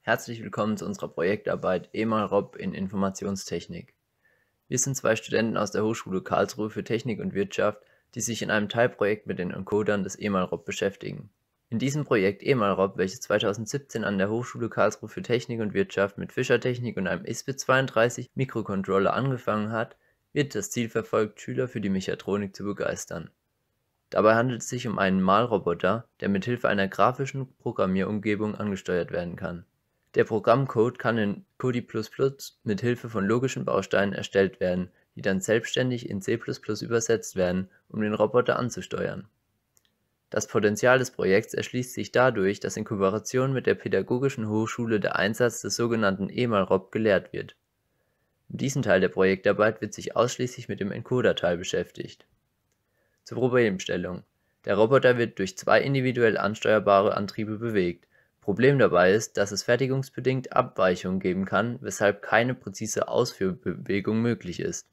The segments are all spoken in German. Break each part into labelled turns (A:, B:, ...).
A: Herzlich willkommen zu unserer Projektarbeit EmalRob in Informationstechnik. Wir sind zwei Studenten aus der Hochschule Karlsruhe für Technik und Wirtschaft, die sich in einem Teilprojekt mit den Encodern des EmalRob beschäftigen. In diesem Projekt EmalRob, welches 2017 an der Hochschule Karlsruhe für Technik und Wirtschaft mit Fischertechnik und einem ISP32 Mikrocontroller angefangen hat, wird das Ziel verfolgt, Schüler für die Mechatronik zu begeistern. Dabei handelt es sich um einen Malroboter, der mithilfe einer grafischen Programmierumgebung angesteuert werden kann. Der Programmcode kann in Kodi++ mithilfe von logischen Bausteinen erstellt werden, die dann selbstständig in C++ übersetzt werden, um den Roboter anzusteuern. Das Potenzial des Projekts erschließt sich dadurch, dass in Kooperation mit der Pädagogischen Hochschule der Einsatz des sogenannten EmalRob gelehrt wird. In diesem Teil der Projektarbeit wird sich ausschließlich mit dem Encoder-Teil beschäftigt. Zur Problemstellung: Der Roboter wird durch zwei individuell ansteuerbare Antriebe bewegt. Problem dabei ist, dass es fertigungsbedingt Abweichungen geben kann, weshalb keine präzise Ausführbewegung möglich ist.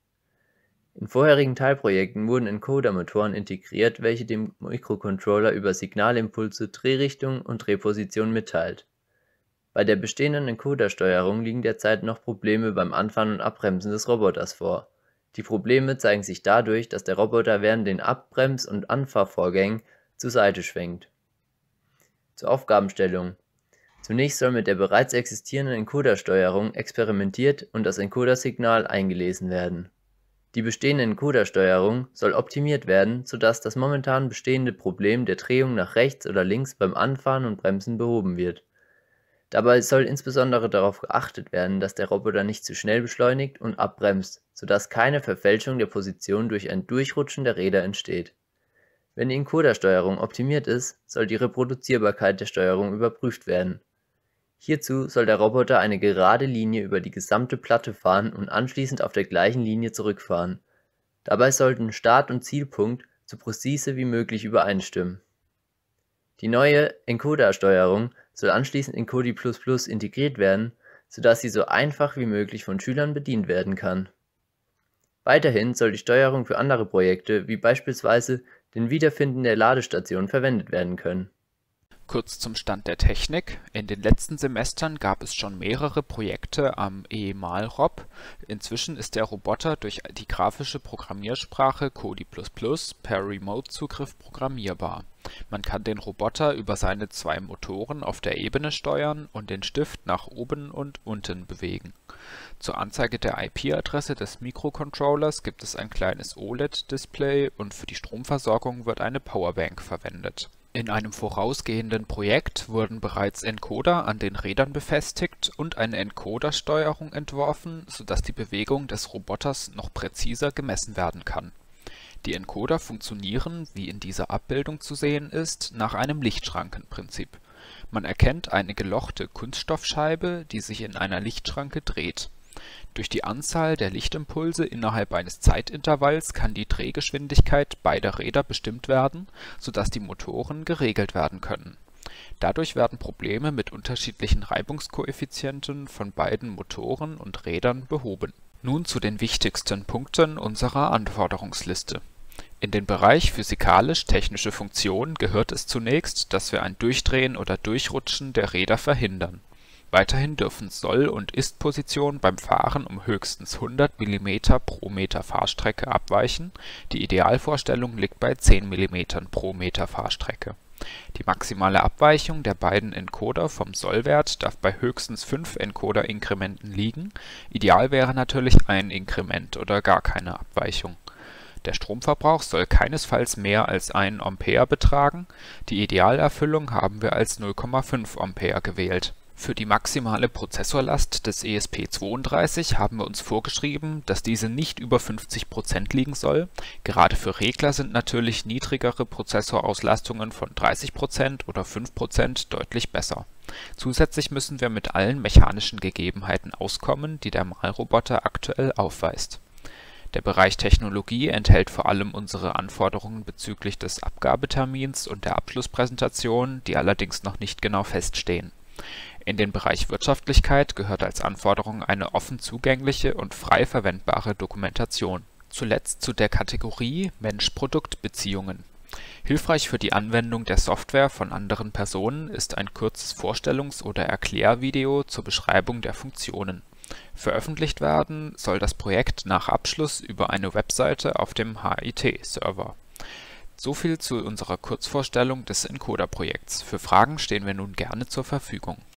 A: In vorherigen Teilprojekten wurden Encoder-Motoren integriert, welche dem Mikrocontroller über Signalimpulse Drehrichtung und Drehposition mitteilt. Bei der bestehenden Encoder-Steuerung liegen derzeit noch Probleme beim Anfahren und Abbremsen des Roboters vor. Die Probleme zeigen sich dadurch, dass der Roboter während den Abbrems- und Anfahrvorgängen zur Seite schwenkt. Zur Aufgabenstellung: Zunächst soll mit der bereits existierenden Encoder-Steuerung experimentiert und das Encoder-Signal eingelesen werden. Die bestehende Encoder-Steuerung soll optimiert werden, sodass das momentan bestehende Problem der Drehung nach rechts oder links beim Anfahren und Bremsen behoben wird. Dabei soll insbesondere darauf geachtet werden, dass der Roboter nicht zu schnell beschleunigt und abbremst, sodass keine Verfälschung der Position durch ein Durchrutschen der Räder entsteht. Wenn die Encoder-Steuerung optimiert ist, soll die Reproduzierbarkeit der Steuerung überprüft werden. Hierzu soll der Roboter eine gerade Linie über die gesamte Platte fahren und anschließend auf der gleichen Linie zurückfahren. Dabei sollten Start- und Zielpunkt so präzise wie möglich übereinstimmen. Die neue Encoder-Steuerung soll anschließend in Kodi++ integriert werden, sodass sie so einfach wie möglich von Schülern bedient werden kann. Weiterhin soll die Steuerung für andere Projekte, wie beispielsweise den Wiederfinden der Ladestation, verwendet werden können.
B: Kurz zum Stand der Technik: In den letzten Semestern gab es schon mehrere Projekte am EmalRob. Inzwischen ist der Roboter durch die grafische Programmiersprache Kodi++ per Remote-Zugriff programmierbar. Man kann den Roboter über seine zwei Motoren auf der Ebene steuern und den Stift nach oben und unten bewegen. Zur Anzeige der IP-Adresse des Mikrocontrollers gibt es ein kleines OLED-Display und für die Stromversorgung wird eine Powerbank verwendet. In einem vorausgehenden Projekt wurden bereits Encoder an den Rädern befestigt und eine Encoder-Steuerung entworfen, sodass die Bewegung des Roboters noch präziser gemessen werden kann. Die Encoder funktionieren, wie in dieser Abbildung zu sehen ist, nach einem Lichtschrankenprinzip. Man erkennt eine gelochte Kunststoffscheibe, die sich in einer Lichtschranke dreht. Durch die Anzahl der Lichtimpulse innerhalb eines Zeitintervalls kann die Drehgeschwindigkeit beider Räder bestimmt werden, sodass die Motoren geregelt werden können. Dadurch werden Probleme mit unterschiedlichen Reibungskoeffizienten von beiden Motoren und Rädern behoben. Nun zu den wichtigsten Punkten unserer Anforderungsliste. In den Bereich physikalisch-technische Funktion gehört es zunächst, dass wir ein Durchdrehen oder Durchrutschen der Räder verhindern. Weiterhin dürfen Soll- und Ist-Position beim Fahren um höchstens 100 mm pro Meter Fahrstrecke abweichen, die Idealvorstellung liegt bei 10 mm pro Meter Fahrstrecke. Die maximale Abweichung der beiden Encoder vom Sollwert darf bei höchstens 5 Encoder-Inkrementen liegen, ideal wäre natürlich ein Inkrement oder gar keine Abweichung. Der Stromverbrauch soll keinesfalls mehr als 1 Ampere betragen, die Idealerfüllung haben wir als 0,5 Ampere gewählt. Für die maximale Prozessorlast des ESP32 haben wir uns vorgeschrieben, dass diese nicht über 50% liegen soll. Gerade für Regler sind natürlich niedrigere Prozessorauslastungen von 30% oder 5% deutlich besser. Zusätzlich müssen wir mit allen mechanischen Gegebenheiten auskommen, die der Malroboter aktuell aufweist. Der Bereich Technologie enthält vor allem unsere Anforderungen bezüglich des Abgabetermins und der Abschlusspräsentation, die allerdings noch nicht genau feststehen. In den Bereich Wirtschaftlichkeit gehört als Anforderung eine offen zugängliche und frei verwendbare Dokumentation. Zuletzt zu der Kategorie Mensch-Produkt-Beziehungen. Hilfreich für die Anwendung der Software von anderen Personen ist ein kurzes Vorstellungs- oder Erklärvideo zur Beschreibung der Funktionen. Veröffentlicht werden soll das Projekt nach Abschluss über eine Webseite auf dem HIT-Server. Soviel zu unserer Kurzvorstellung des Encoder-Projekts. Für Fragen stehen wir nun gerne zur Verfügung.